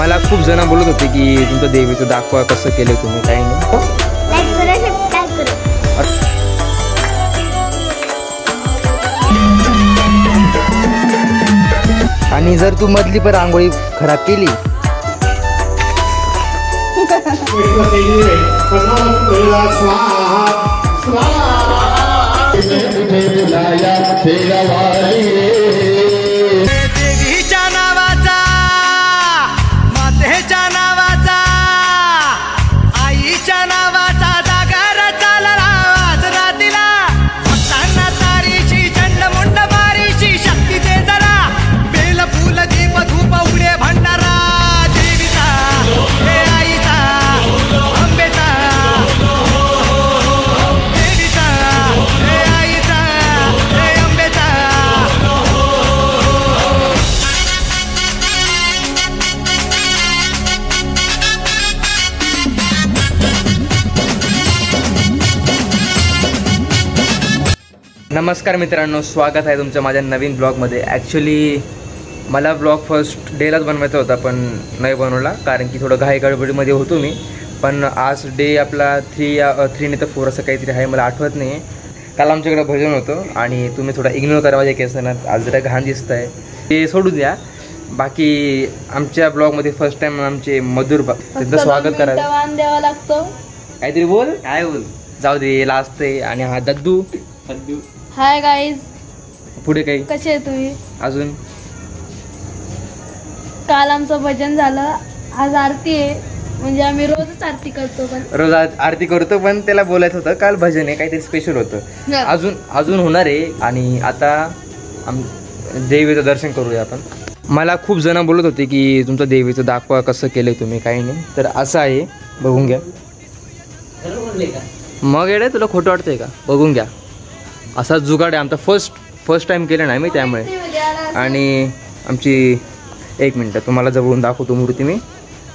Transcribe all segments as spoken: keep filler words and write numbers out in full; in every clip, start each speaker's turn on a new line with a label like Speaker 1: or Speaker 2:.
Speaker 1: मला खूप जण बोलत होते की तुमचं देवीचं दाखवा कसं केलं तुम्ही, काही नाही.
Speaker 2: लाईक करा, सबस्क्राइब करा.
Speaker 1: आणि जर तू मधली पण रांगोळी खराब केली
Speaker 3: देवीच्या नावाचा, मातेच्या नावाचा, आईच्या नावाचा जागर चालला आज रातीला. भक्तांना तारीची चंडमुंड मारीची शक्ती दे जरा. बेल फुल दीप धूप उडे भंडारा देवीचा, हे आईचा, अंबेचा, देवीचा, हे आईचा, हे अंबेचा.
Speaker 1: नमस्कार मित्रांनो, स्वागत आहे तुमचं माझ्या नवीन ब्लॉगमध्ये. ॲक्च्युली मला ब्लॉग फर्स्ट डेलाच बनवायचा होता पण नाही बनवला, कारण की थोडं घाई गडबडीमध्ये होतो मी. पण आज डे आपला थ्री थ्री नाही तर फोर असं काहीतरी आहे, मला आठवत नाही. काल आमच्याकडे भजन होतं आणि तुम्ही थोडा इग्नोर करा माझ्या केसांना, आज जरा घाण दिसत आहे ते सोडून द्या. बाकी आमच्या ब्लॉगमध्ये फर्स्ट टाइम आमचे मधुर त्यांचं स्वागत करायला
Speaker 2: द्यावा लागतो.
Speaker 1: काहीतरी बोल, काय बोल, जाऊ दे लास्ट आहे. आणि हा दद्दू.
Speaker 2: हाय गाईज,
Speaker 1: पुढे काही
Speaker 2: कसे आहे तुम्ही?
Speaker 1: अजून
Speaker 2: काल आमचं भजन झालं, आज आरती आहे. म्हणजे आम्ही रोजच आरती करतो, पण
Speaker 1: रोज आ- आरती करतो, पण त्याला बोलायचं होतं काल भजन आहे काहीतरी स्पेशल होतं. अजून अजून होणार आहे. आणि आता आम देवीचं दर्शन करूया आपण. मला खूप जण बोलत होते की तुमचं देवीचं दाखवा कसं केलंय तुम्ही, काही नाही. तर असं आहे, बघून घ्या. मग येडे तुला खोटं वाटतंय का? बघून घ्या. असा जुगाड आहे आमचा. फर्स्ट फर्स्ट टाइम केलं नाही मी, त्यामुळे. आणि आमची एक मिनटं तुम्हाला जवळून दाखवतो मूर्ती मी.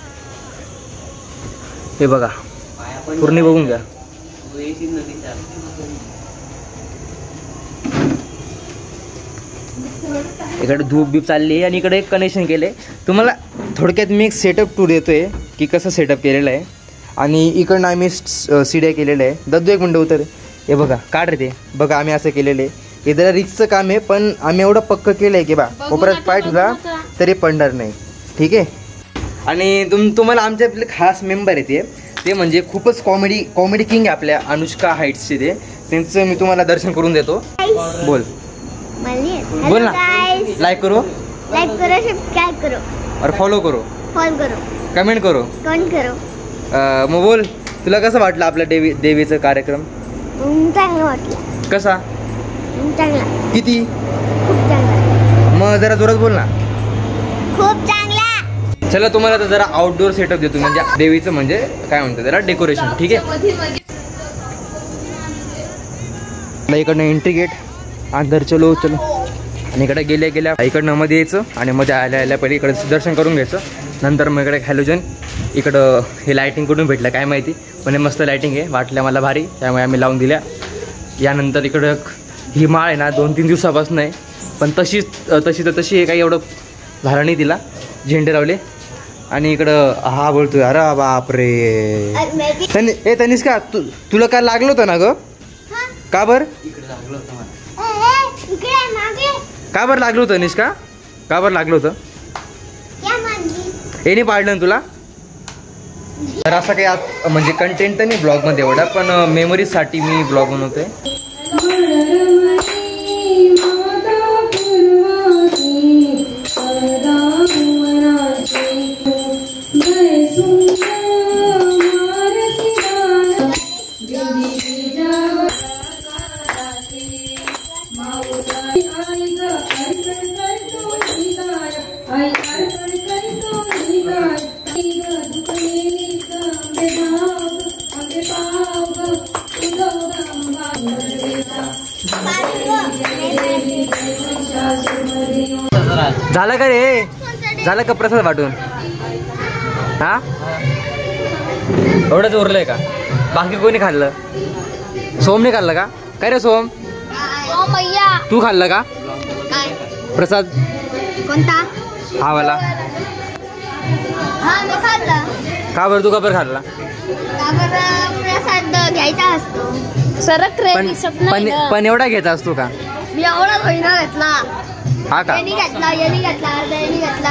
Speaker 1: हे बघा, पूर्ण बघून घ्या. इकडे धूप बीप चालली आहे आणि इकडे एक कनेक्शन केले. तुम्हाला थोडक्यात मी एक सेटअप टूर देतोय की कसं सेटअप केलेलं आहे. आणि इकडनं आम्ही सीड्या केलेलं आहे. दद्दू एक मिनटं उतर. हे बघा, काढ रे ते. बघा आम्ही असं केलेलं आहे. हे जरा रिक्सचं काम आहे, पण आम्ही एवढं पक्क केलं आहे की बा कोपऱ्यात पाय ठेवला तरी पडणार नाही. ठीक आहे. आणि तुम तुम्हाला आमचे आपले खास मेंबर आहे ते ते म्हणजे खूपच कॉमेडी कॉमेडी किंग आहे आपल्या अनुष्का हाईट्सचे. ते त्यांचं मी तुम्हाला दर्शन करून देतो. बोल बोल ना. लाईक करो,
Speaker 2: लाईक करो, सबस्क्राइब करो
Speaker 1: और फॉलो करो,
Speaker 2: फॉलो करो,
Speaker 1: कमेंट करो,
Speaker 2: कमेंट करो.
Speaker 1: मग बोल, तुला कसं वाटलं आपल्या देवी देवीचा कार्यक्रम?
Speaker 2: चांगलं वाटलं.
Speaker 1: कसा?
Speaker 2: चांगला,
Speaker 1: किती?
Speaker 2: खूप चांगला.
Speaker 1: मग जरा जोरात बोल ना.
Speaker 2: खूप चांगला.
Speaker 1: चला तुम्हाला आता जरा आउटडोर सेटअप देतो, म्हणजे देवीचं म्हणजे काय म्हणतात जरा डेकोरेशन. ठीक आहे. इकडनं एंट्री गेट, अंदर चलो चलो. आणि इकडे गेल्या गेल्या इकडनं मध्ये यायचं आणि मध्ये आल्या आल्या पहिले इकडे दर्शन करून घ्यायचं. नंतर मग इकडे हॅलोजन. इकडं हे लायटिंग कुठून भेटलं काय माहिती, पण हे मस्त लायटिंग आहे, वाटल्या मला भारी, त्यामुळे आम्ही लावून दिल्या. यानंतर इकडं ही माळ आहे ना दोन तीन दिवसापासून आहे, पण तशीच तशी तर तशी आहे, काही एवढं झालं नाही तिला. झेंडे लावले. आणि इकडं हा बोलतोय, अरे बापरे. तनि ए तनिष्का, तू तुला काय लागलं होतं ना ग? का बरं का बरं लागलं होतं निष्का? का बरं लागलं होतं? हे नाही पाडलं ना तुला? तर असं काही आत म्हणजे कंटेंट तर नाही ब्लॉगमध्ये एवढा, पण मेमरीजसाठी मी ब्लॉग बनवतोय. झालं का रे? झालं का प्रसाद वाटून? हा, एवढंच उरलंय का? बाकी कोणी खाल्लं? सोमने खाल्लं का? काय रे सोम, तू खाल्लं का प्रसाद?
Speaker 2: कोणता?
Speaker 1: हा वाला. का बरं तू का बरं खाल्ला?
Speaker 2: प्रसाद घ्यायचा असतो. सरक रे,
Speaker 1: पण
Speaker 2: स्वप्न
Speaker 1: पण पण एवढा घ्यायचा असतो का?
Speaker 2: मी एवढा महिना घेतला.
Speaker 1: हा का?
Speaker 2: यांनी घेतला, यांनी घेतला, यांनी घेतला.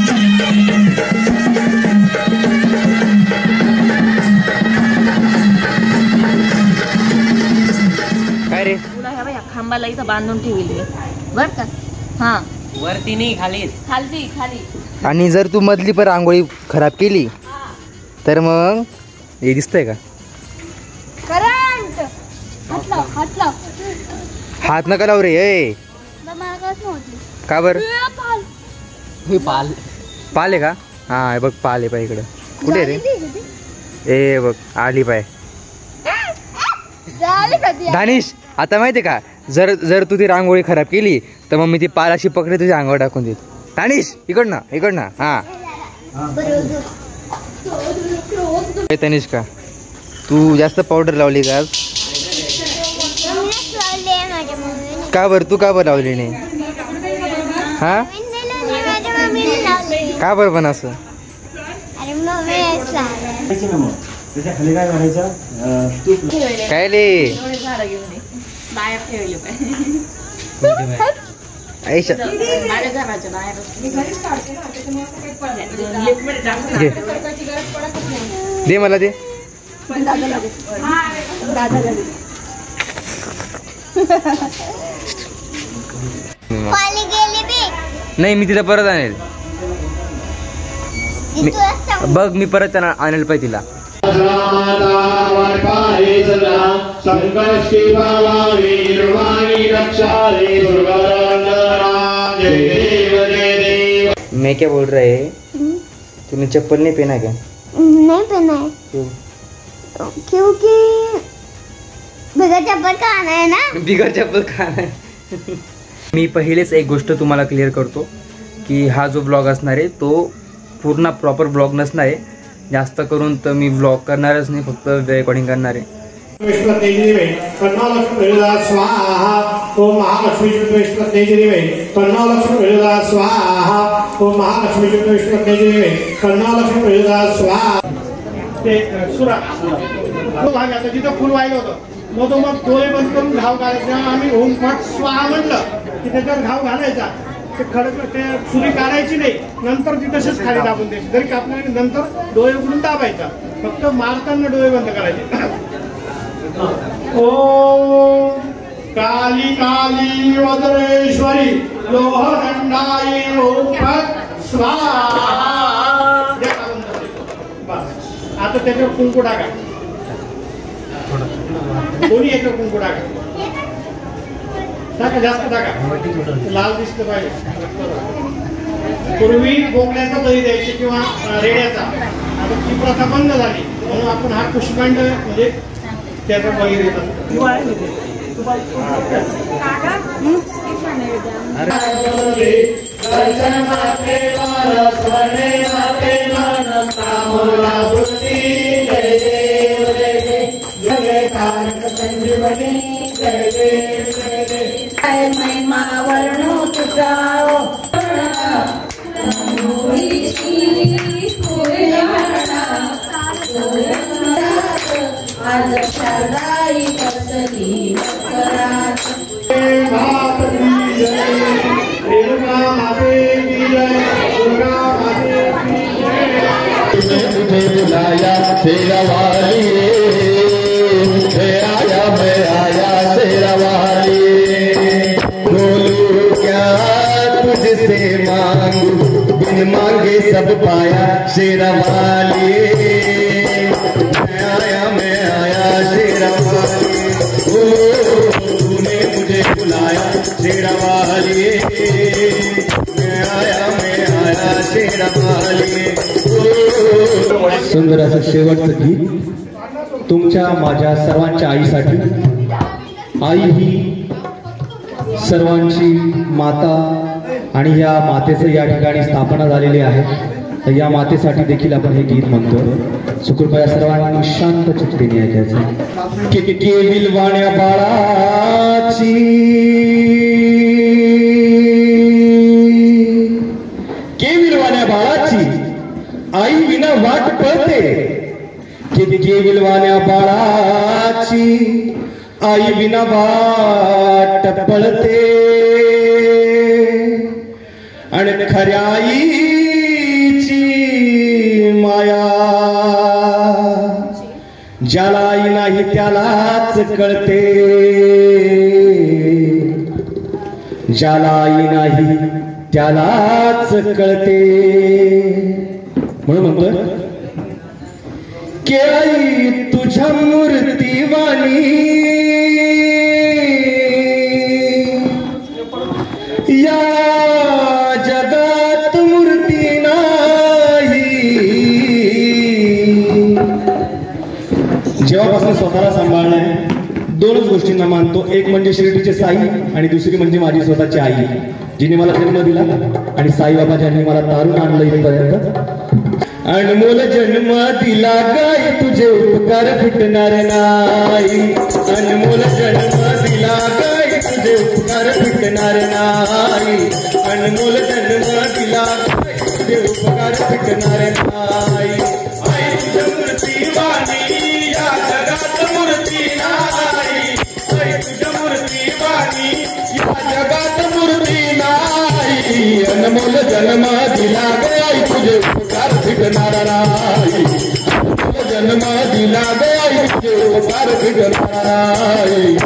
Speaker 1: काय रे?
Speaker 4: तुला ह्या बाया खांबाला इथं बांधून ठेवली बर का? हा
Speaker 5: वरती नाही खाली
Speaker 4: खालती खाली.
Speaker 1: आणि जर तू मधली पण रांगोळी खराब केली तर मग हे दिसतंय का?
Speaker 2: करंट. हात लाव, हात लाव.
Speaker 1: हात नका लाव रे. ए
Speaker 2: मला कसं होती?
Speaker 1: का बरं?
Speaker 5: हे पाल
Speaker 1: पाल आहे का? हा हे बघ पाल आहे पाय इकडे. कुठे रे? ए बघ आली पाय.
Speaker 2: झाली कधी?
Speaker 1: दानिश आता माहिती का, जर जर तू ती रांगोळी खराब केली तर मग मी ती पाल अशी पकडे तुझ्या अंगावर टाकून देत. दानिश इकडनं इकडनं. हा तनिष्का तू जास्त पावडर लावली का आज? का बरं तू का बरं लावली नाही? हा का बरं पण असं? काय रे
Speaker 4: झाडं घेऊन ये. बाहेर ठेवले पाहिजे.
Speaker 1: आयशा
Speaker 4: माझ्या घराच्या बाहेर
Speaker 1: घे दे मला दे. नाही मी तिला परत आणेल. मी- बघ मी परत त्यांना आणेल पाहिजे तिला. मैं क्या बोल रहा है, तूने चप्पल नहीं पहना क्या?
Speaker 2: नहीं पहना है.
Speaker 1: क्यों?
Speaker 2: क्योंकि बगैर चप्पल का आना है ना.
Speaker 1: बिगर चप्पल खाना है. मी पहिलेच एक गोष्ट तुम्हाला क्लिअर करतो की हा जो ब्लॉग असणार आहे तो पूर्ण प्रॉपर ब्लॉग नसणार आहे. जास्त करून तर मी ब्लॉग करणारच नाही, फक्त रेकॉर्डिंग करणार आहे.
Speaker 6: स्वाहा ओम महालक्ष्मी विष्णुपत्नीजिवे कन्नालक्ष्मी विरुदा स्वाहा ओम महालक्ष्मी विष्णुपत्नीजिवे कन्नालक्ष्मी विरुदा स्वाहा. ते सुरा तो भाग आता जिथं फुल वाहिलं होतं मग तो मग डोळे बंद करून घाव घालायचा. आम्ही ओम फट स्वाहा म्हणलं की त्याच्यावर घाव घालायचा. ते खडक ते सुरी काढायची नाही, नंतर ती तसेच खाली दाबून द्यायची. जरी कापल्याने नंतर डोळे उघडून दाबायचा, फक्त मारताना डोळे बंद करायचे. ओम काली काली वज्रेश्वरी लोहदंडाई ओम फट स्वाहा. बस आता त्याच्यावर कुंकू टाका. दोन्ही याच्यावर कुंकू टाका. टाका जास्त टाका, लाल दिसलं पाहिजे. पूर्वी बोकड्याचा बळी द्यायची किंवा रेड्याचा, आता ती प्रथा बंद झाली म्हणून आपण हा पुष्पांड म्हणजे त्याचा बळी देतात.
Speaker 4: महिमा वर्णो तुझा आज शारदाई कसली
Speaker 6: तुझे बुलाया तेरा वाली आया मैं आया तेरा वाली. बोलूं क्या तुझसे मांगू बिन मांगे सब पाया शेरा वाली. मैं आया मैं आया शेरा वाली. तूने मुझे बुलाया शेरा वाली. मैं आया मैं आया शेरा वाली.
Speaker 7: सुंदर असं शेवटचं गीत तुमच्या माझ्या सर्वांच्या आईसाठी. आई ही सर्वांची माता आणि या मातेचं या ठिकाणी स्थापना झालेली आहे. तर या मातेसाठी देखील आपण हे गीत म्हणतो. सुकृपया सर्वांनी शांत चित्तेने ऐकायचं. के विलवाण्या बाळाची के विलवाण्या बाळाची आई विना वाट पळते किती विलवाण्या बाळाची आई विना वाट पळते आणि खऱ्या आईची माया ज्याला आई नाही त्यालाच कळते ज्याला आई नाही त्यालाच कळते म्हणून म्हणतोय के आई तुझ्या मूर्तीवाणी या जगात मूर्ती नाही जेव्हापासून स्वतःला सांभाळणं आहे दोनच गोष्टींना मानतो एक म्हणजे शिर्डीचे साई आणि दुसरी म्हणजे माझी स्वतःची आई जिने मला जन्म दिला आणि साईबाबा ज्यांनी मला तारून आणलं इथपर्यंत अनमोल जन्म दिला गाय तुझे उपकार फिटणार नाही अनमोल जन्म दिला गाय तुझे उपकार फिटणार नाही अनमोल जन्म दिला गाय तुझे उपकार फिटणार नाही आई तुझ्या मूर्ती वाणी या जगात मूर्ती नाही आई तुझ्या मूर्ती वाणी या जगात मूर्ती नाही अनमोल जन्म दिला गाय तुझे उपकार फिटणार नाही जन्म दिला गाय तुझे उपकार फिटणार नाही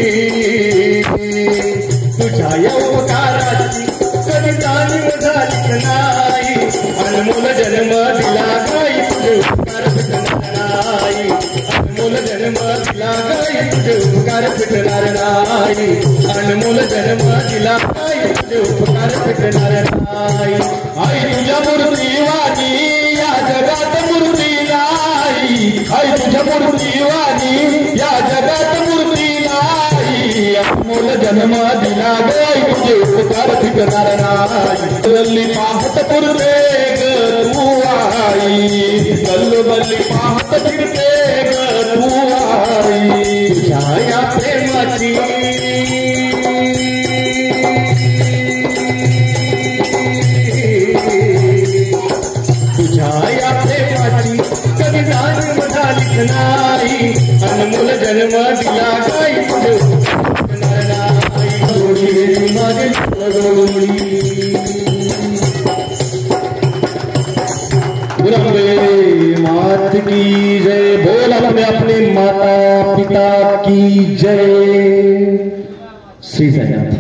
Speaker 7: तुझ्या या उपकाराची कधी जाणीव झाली नाही अनमोल जन्म दिला गाय तुझे उपकार फिटणार नाही अनमोल जन्म दिला गाय तुझे उपकार फिटणार नाही अनमोल जन्म दिला गाय तुझे उपकार फिटणार नाही आई तुझ्या मूर्ती वाणी या जगात मूर्ती नाही आई तुझ्या मूर्ती वाणी या जगात मूर्ती नाही अनमोल जन्म दिला गाय तुझे उपकार फिटणार नाही गल्ली पाहत पुरते ग तू आई गल्लो गल्ली पाहत फिरते ग तू आई तुझ्या या प्रेमाची तुझ्या या प्रेमाची कधी जाणीव झालीच नाही अनमोल जन्म दिला गाय तुझे फिटणार नाही गोडी माझी गोडी मात की जय बोल अपने अपने माता पिता की जय श्री साईनाथ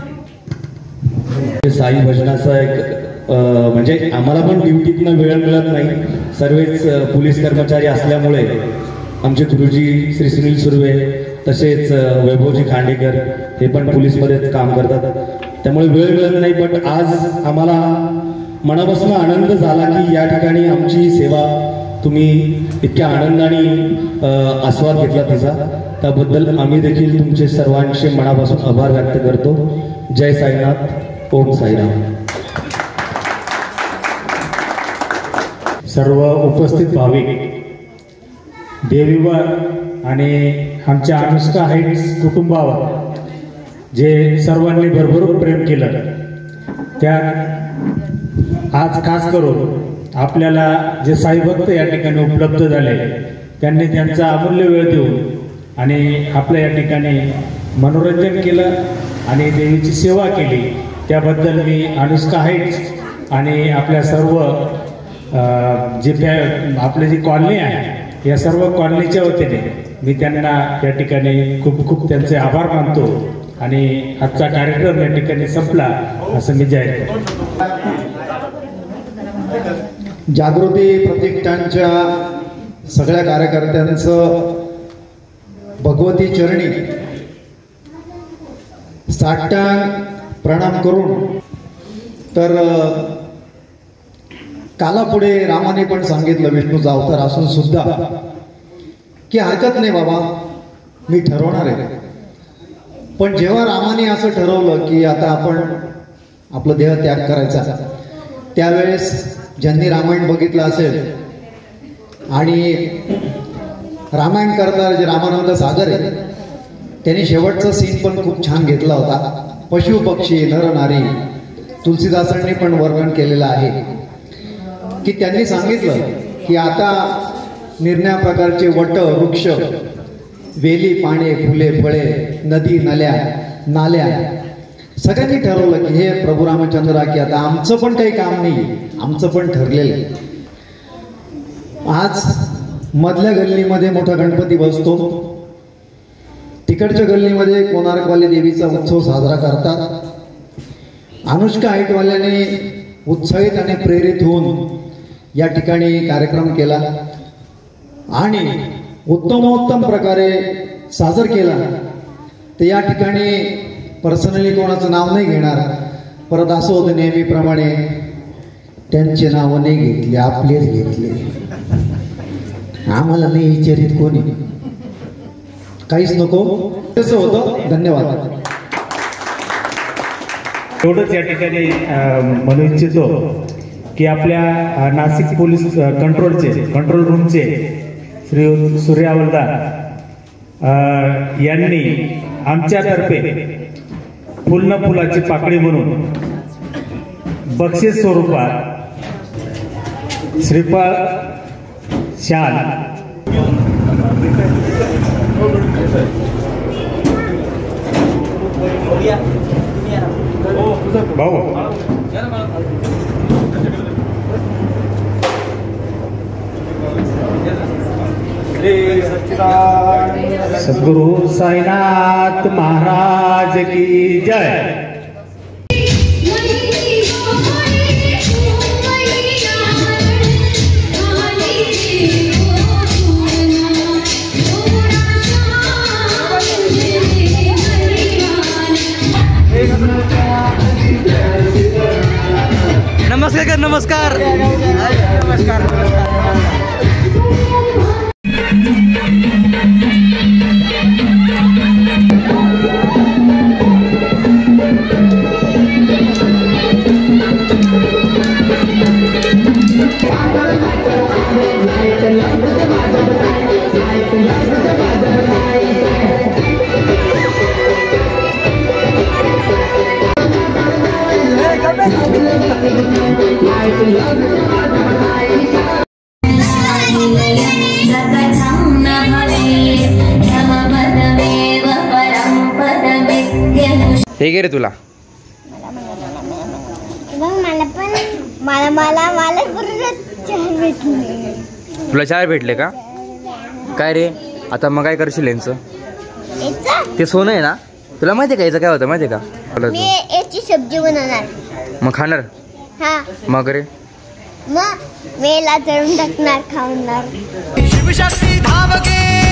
Speaker 7: साई भजनाचा एक म्हणजे आम्हाला पण ड्युटीतनं वेळ मिळत नाही सर्वच पोलीस कर्मचारी असल्यामुळे आमचे गुरुजी श्री सुनील सुर्वे तसेच वैभवजी खांडेकर हे पण पोलीसमध्येच काम करतात त्यामुळे वेळ मिळत नाही पण आज आम्हाला मनापासून आनंद झाला की या ठिकाणी आमची सेवा तुम्ही इतक्या आनंदाने आस्वाद घेतला तिचा त्याबद्दल आम्ही देखील तुमचे सर्वांचे मनापासून आभार व्यक्त करतो जय साईनाथ ओम साईराम
Speaker 8: सर्व उपस्थित भाविक देवीवर आणि आमच्या अनुष्का हाईट्स कुटुंबावर जे सर्वांनी भरभरून प्रेम केलं त्या आज खास करून आपल्याला जे साईभक्त या ठिकाणी उपलब्ध झाले त्यांनी त्यांचा अमूल्य वेळ देऊन आणि आपल्या या ठिकाणी मनोरंजन केलं आणि देवीची सेवा केली त्याबद्दल मी अनुष्का हाईट्स आणि आपल्या सर्व जे आपली जी कॉलनी आहे या सर्व कॉलनीच्या वतीने मी त्यांना या ठिकाणी खूप खूप त्यांचे आभार मानतो आणि आजचा कार्यक्रम या ठिकाणी संपला असं मी जाहीर करतो
Speaker 9: जागृती प्रतिष्ठानच्या सगळ्या कार्यकर्त्यांचं भगवती चरणी साष्टांग प्रणाम करून तर कालापुढे रामाने पण सांगितलं विष्णूचा अवतार असून सुद्धा की हरकत नाही बाबा मी ठरवणार आहे पण जेव्हा रामाने असं ठरवलं की आता आपण आपलं देह त्याग करायचा त्यावेळेस ज्यांनी रामायण बघितलं असेल आणि रामायण करता जे रामानंद सागर आहे त्यांनी शेवटचा सीन पण खूप छान घेतला होता पशु पक्षी नर नारी तुलसीदासांनी पण वर्णन केलेलं आहे की त्यांनी सांगितलं की आता निरनिराळ्या प्रकारचे वट वृक्ष, वेली, पाने, फुले, फळे, नदी, नल्या, नाल्या सगळ्यांनी ठरवलं की हे प्रभू रामचंद्रा की आता आमचं पण काही काम नाही, आमचं पण ठरलेलं आहे. आज मधल्या गल्लीमध्ये मोठा गणपती बसतो, तिकडच्या गल्लीमध्ये कोणार्कवाली देवीचा उत्सव साजरा करतात. अनुष्का हाईटवाल्याने उत्साहित आणि प्रेरित होऊन या ठिकाणी कार्यक्रम केला आणि उत्तमोत्तम प्रकारे साजर केला. तर या ठिकाणी पर्सनली कोणाचं नाव नाही घेणार, परत असं होतं नेहमीप्रमाणे त्यांचे नावं नाही घेतले, आपलेच घेतले. आम्हाला नाही विचारित कोणी, काहीच नको, तसं होतं. धन्यवाद.
Speaker 8: एवढंच या ठिकाणी म्हणू इच्छितो की आपल्या नाशिक पोलीस कंट्रोलचे कंट्रोल रूमचे श्री सूर्या हवालदार यांनी आमच्यातर्फे फुल न फुलाची पाकळी म्हणून बक्षीस स्वरूपात श्रीफळ, शाल भाऊ सद्गुरु साईनाथ महाराज की जय.
Speaker 1: नमस्कार नमस्कार नमस्कार हे गे रे तुला
Speaker 10: मला पण मला मला मला चार भेटले.
Speaker 1: तुला चार भेटले का? काय रे आता मग काय करशील यांचं? ते सोनं आहे ना, तुला माहिती आहे का याचं काय होतं माहिती आहे का?
Speaker 10: मी याची सब्जी बनवणार.
Speaker 1: मग खाणार?
Speaker 10: हा.
Speaker 1: मग रे
Speaker 10: मग वेला चढून टाकणार, खाणार.
Speaker 3: शिवशक्ती धावगे